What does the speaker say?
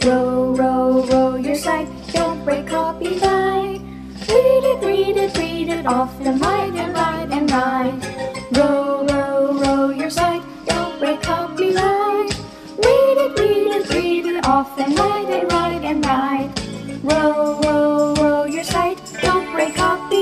Row, row, row your side, don't break copyright. Read it often, write and write. Row, row, row your side, don't break copyright. Read it often, write and write. Row, row, row your side, don't break copyright.